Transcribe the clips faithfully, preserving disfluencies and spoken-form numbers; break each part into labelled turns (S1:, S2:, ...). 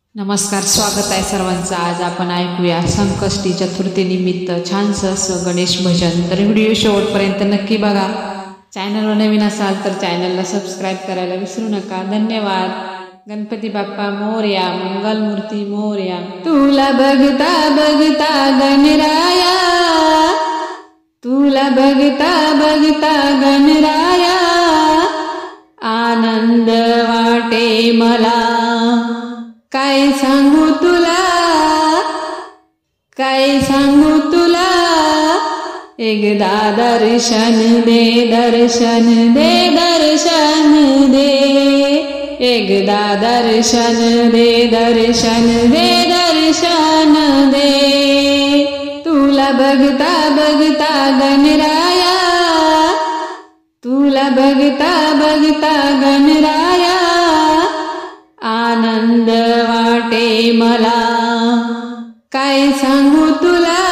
S1: नमस्कार, स्वागत आहे सर्वांचं। आज आपण ऐकूया संकष्टी चतुर्थी निमित्त छानसं असं गणेश भजन। तर व्हिडिओ शेवटपर्यंत नक्की बघा। चॅनलवर नवीन असाल तर चॅनलला सबस्क्राईब करायला विसरू नका। धन्यवाद। गणपती बाप्पा मोरया, मंगलमूर्ती मोरया। तुला बघता बघता गणराया, तुला बघता बघता गणराया, आनंद वाटे मला। काय सांगू तुला, काय सांगू तुला, एकदा दर्शन दे, दर्शन दे, दर्शन दे, एकदा दर्शन दे, दर्शन दे, दर्शन दे। तुला बघता बघता गणराया, तुला बघता बघता गणराया, आनंद वाटे मला। काय सांगू तुला,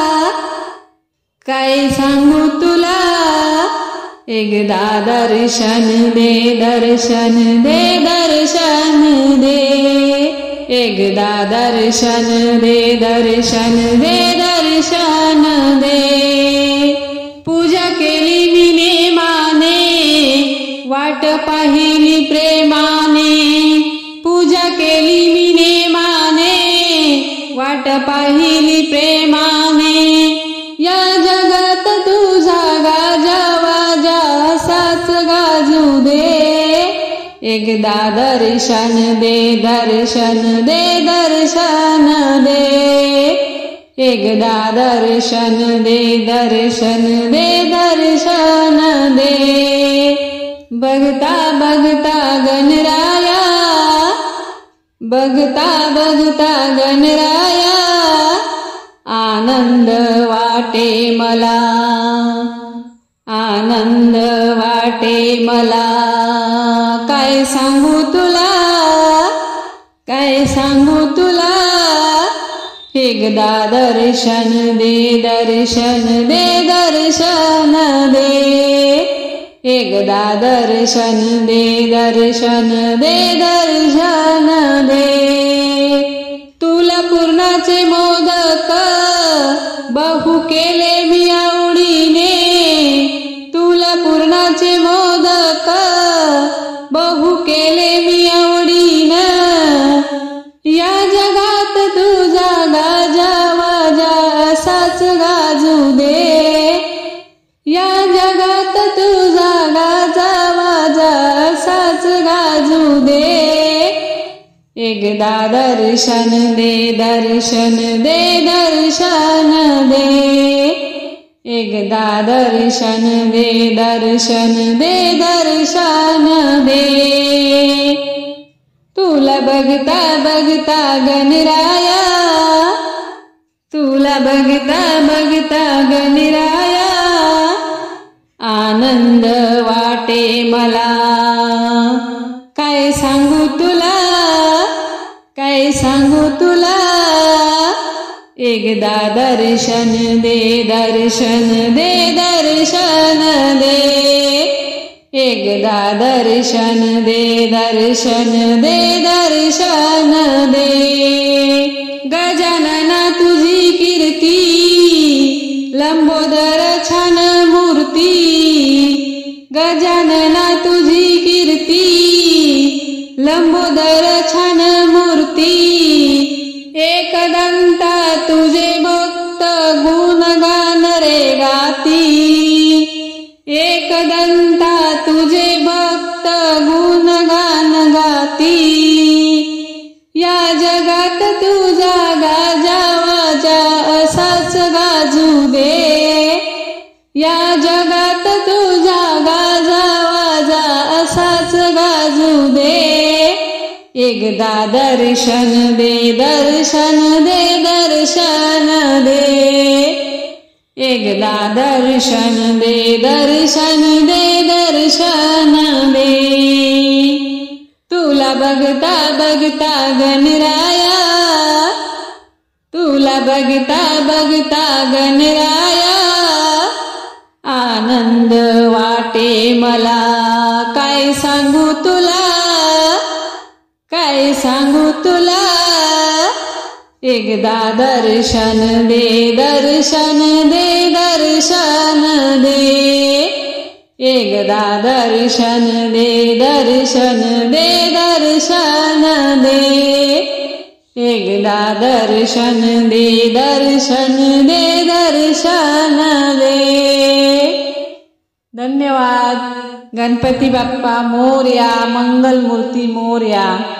S1: काय सांगू तुला, एकदा दर्शन दे, दर्शन दे, दर्शन दे, एकदा दर्शन दे, दर्शन दे, दर्शन दे। पूजा केली मी नेमाने, वाट पाहिली प्रेमाने, पूजा केली मी नेमाने, वाट पाहिली प्रेमाने। या जगात तुझा गाजावाजा असाच गाजू दे, एकदा दर्शन दे, दर्शन दे, दर्शन दे, एकदा दर्शन दे, दर्शन दे, दर्शन दे। बघता बघता गणराया, बघता बघता गणराया, आनंद वाटे मला, आनंद वाटे मला। काय सांगू तुला, काय सांगू तुला, एकदा दर्शन दे, दर्शन दे, दर्शन दे, एकदा दर्शन दे, दर्शन दे, दर्शन दे। तुला पुरणाचे मोदक बहु केले मी आवडीने, तुला पुरणाचे मोदक बहु केले मी आवडीनं। या जगात तुझा गाजावाजा असाच गाजू दे, या जगात तुझा गाजावाजा असाच गाजू दे। एकदा दर्शन दे, दर्शन दे, दर्शन दे, एकदा दर्शन दे, दर्शन दे, दर्शन दे। तुला बघता बघता गणराया, तुला बघता बघता गणराया, आनंद वाटे मला। काय सांगू तुला, काय सांगू तुला, एकदा दर्शन दे, दर्शन दे, दर्शन दे, एकदा दर्शन दे, दर्शन दे, दर्शन दे। गजानना तुझी कीर्ती, लंबोदर छान मूर्ती, गजानना तुझी कीर्ती, लंबोदर छान मूर्ती। एकदंता तुझे भक्त गुणगान रे गाती, एकदंता तुझे भक्त गुणगान गाती। या जगात तुझा गाजावाजा असाच गाजू दे, या जगात तुझा गाजावाजा असाच गाजू दे। एकदा दर्शन दे, दर्शन दे, दर्शन दे, एकदा दर्शन दे, दर्शन दे, दर्शन दे। तुला बघता बघता गणराया, तुला बघता बघता गणराया, आनंद वाटे मला। काय सांगू तुला, काय सांगू तुला, एकदा दर्शन दे दर्शन दे दर्शन दे एकदा दर्शन दे दर्शन दे दर्शन दे एकदा दर्शन दे दर्शन दे दर्शन दे। धन्यवाद। गणपती बाप्पा मोरया, मंगल मूर्ती मोरया।